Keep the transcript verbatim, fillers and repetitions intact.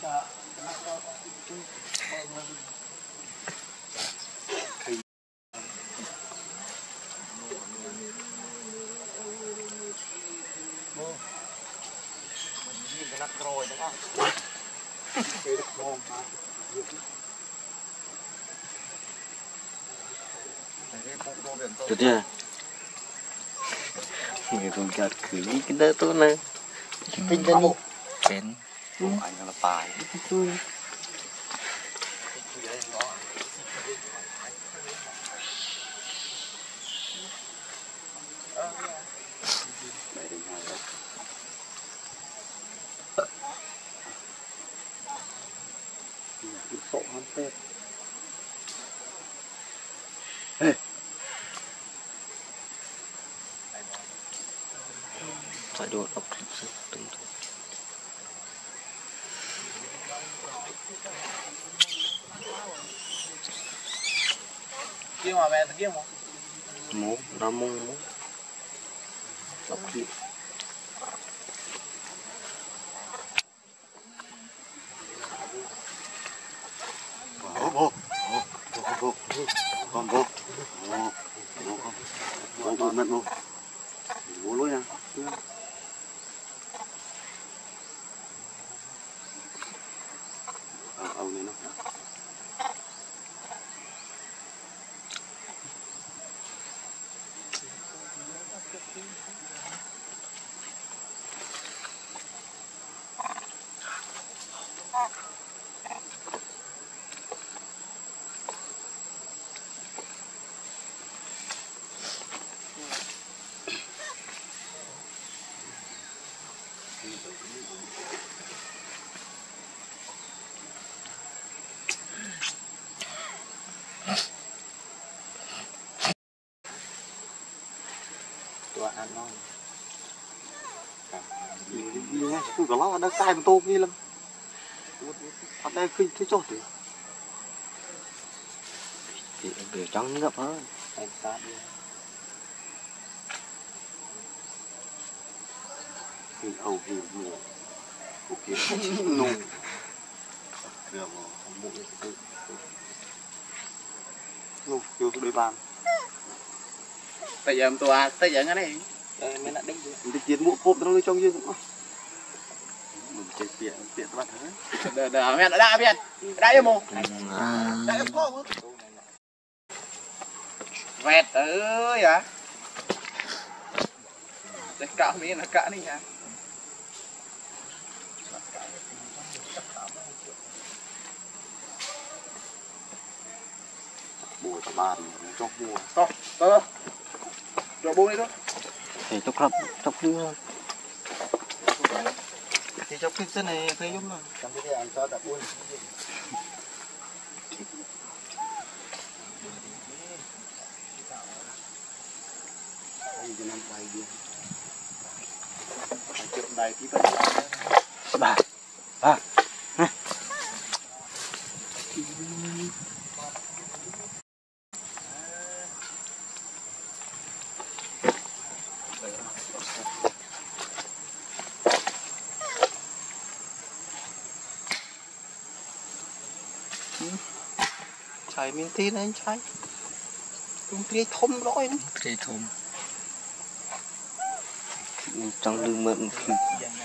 Được chưa? Người tôi gạt cứ đi cái đó tôi nè. Tinh ra đi. Bên. Anh là tài. Tôi. Sổ hơn tết. Ê. Phải đột đọc từng từng. Kia mà về kia mà. Mũ, nó mông mũ. Đọc kia. Vô vô. Vô vô. Con vô. Vô. Vô con. Vô vô mất vô. Vô lối nha. Ờ ờ này nó. Tôi ăn ngon. Nghe cứ có nó đang cay một tô kia lắm. Ở đây khi thấy chốt thì. Thì để trắng ngập hơn. Anh sát đi. Thì hầu hiểu nhiều. Ok. Nụ. Được rồi, không bụng tự. Nụ, kêu đôi bàn. Bây giờ em tôi à, tới giờ cái này. Đây mới lại đánh đi. Mình tiến mũ cốp nó trong dương cũng. Mình chơi tiện, tiện các bạn thấy. Đờ đờ mẹ đã đa biết. Đã yêu mồ. Đã yêu cô. Vẹt ơi à. Để cạo miếng là cạo đi nha. Bùi cả bàn cho mua. Thôi, thôi. Rồi buông đi thôi. Thì chốc lắm, chốc đi thôi. Thì chốc cái này thấy giống rồi. Trong cái ăn cho đã buông. Đây cho năm bay đi. Phải chụp đầy tí phần. Bà. Bà. Chạy miếng tí này anh chạy. Cũng tí thôm rồi. Tí thôm. Trong lưng mượn khi